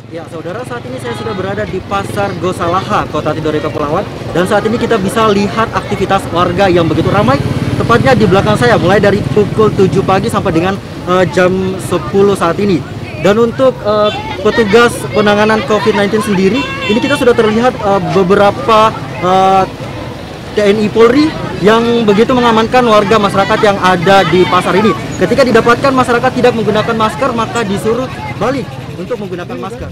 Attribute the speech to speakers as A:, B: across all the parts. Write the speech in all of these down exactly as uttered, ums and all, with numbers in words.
A: Ya, saudara, saat ini saya sudah berada di Pasar Gosalaha, Kota Tidore, Kepulauan. Dan saat ini kita bisa lihat aktivitas warga yang begitu ramai. Tepatnya di belakang saya, mulai dari pukul tujuh pagi sampai dengan uh, jam sepuluh saat ini. Dan untuk uh, petugas penanganan COVID sembilan belas sendiri, ini kita sudah terlihat uh, beberapa uh, T N I Polri yang begitu mengamankan warga masyarakat yang ada di pasar ini. Ketika didapatkan masyarakat tidak menggunakan masker, maka disuruh balik untuk menggunakan masker.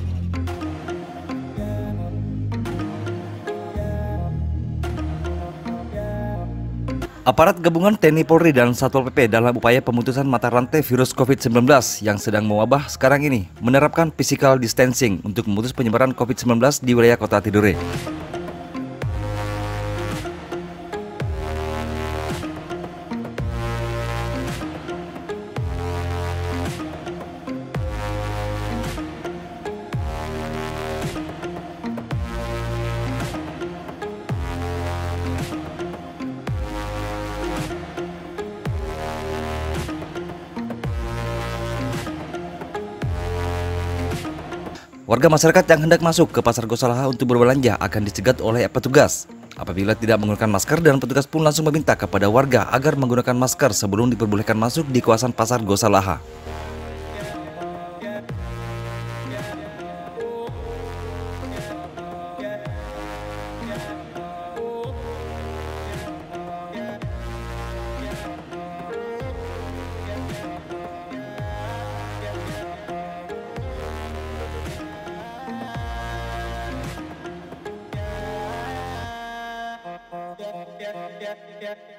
B: Aparat gabungan T N I Polri dan Satpol P P dalam upaya pemutusan mata rantai virus COVID sembilan belas yang sedang mewabah sekarang ini menerapkan physical distancing untuk memutus penyebaran COVID sembilan belas di wilayah Kota Tidore. Warga masyarakat yang hendak masuk ke Pasar Gosalaha untuk berbelanja akan dicegat oleh petugas. Apabila tidak menggunakan masker, dan petugas pun langsung meminta kepada warga agar menggunakan masker sebelum diperbolehkan masuk di kawasan Pasar Gosalaha.
C: Yeah, yeah, yeah.